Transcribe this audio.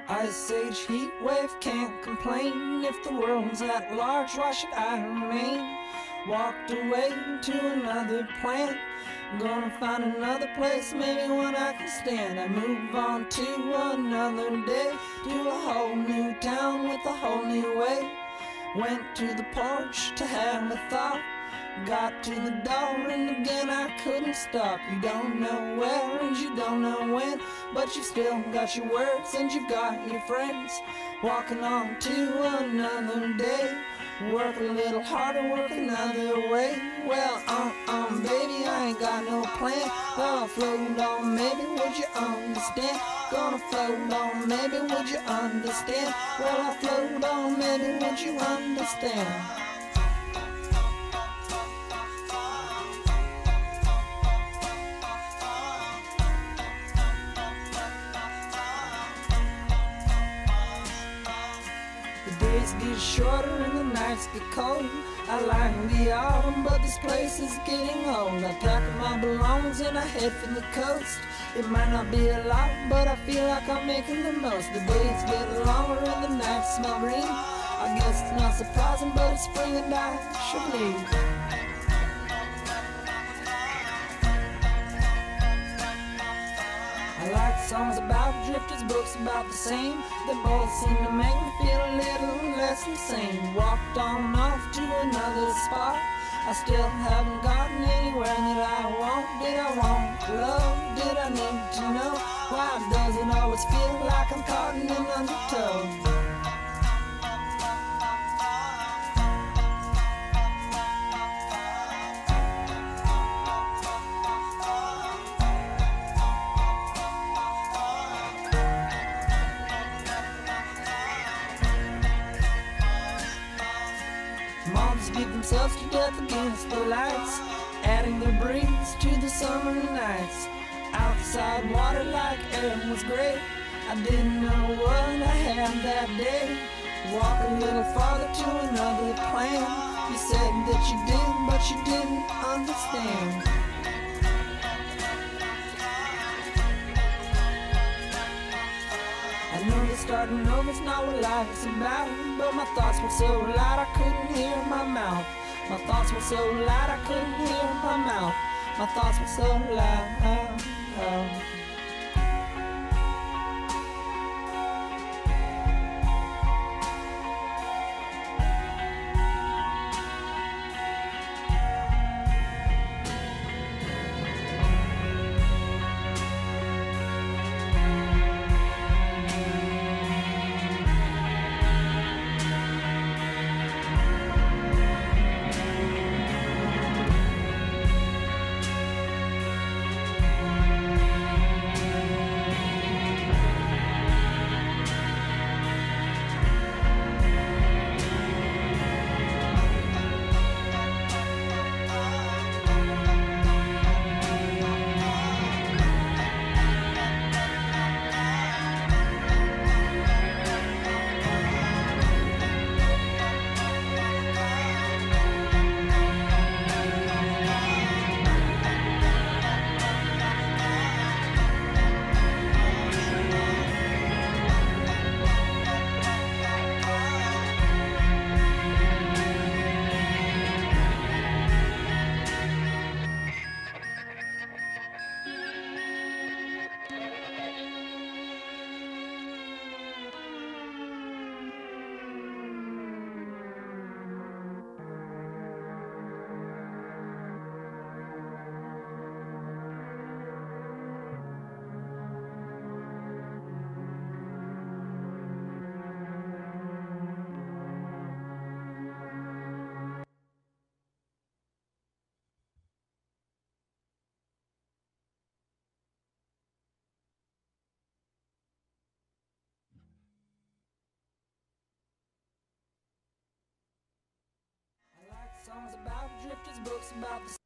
Ice age heat wave, can't complain. If the world's at large, why should I remain? Walked away to another planet, gonna find another place, maybe one I can stand. I move on to another day, to a whole new town with a whole new way. Went to the porch to have a thought, got to the door and again I couldn't stop. You don't know where and you don't know when, but you've still got your words and you've got your friends. Walking on to another day, work a little harder, work another way. Well, baby, I ain't got no plan. I'll float on, maybe, would you understand? Gonna float on, maybe, would you understand? Well, I'll float on, maybe, would you understand? The days get shorter and the nights get cold. I like the autumn, but this place is getting old. I pack up my belongings and I head for the coast. It might not be a lot, but I feel like I'm making the most. The days get longer and the nights smell green. I guess it's not surprising, but it's spring and I should leave. I like songs about drifters, books about the same. They both seem to make me feel a little less insane. Walked on off to another spot, I still haven't gotten anywhere that I want. Did I want love? Did I need to know? Why does it always feel like I'm caught in an undertow? Moms beat themselves to death against the lights, adding their breeze to the summer nights. Outside water like air was great, I didn't know what I had that day. Walk a little farther to another plan. You said that you did, but you didn't understand. I know that starting over's not what life's about, but my thoughts were so loud I couldn't hear my mouth. My thoughts were so loud I couldn't hear my mouth. My thoughts were so loud. Songs about drifters, books about the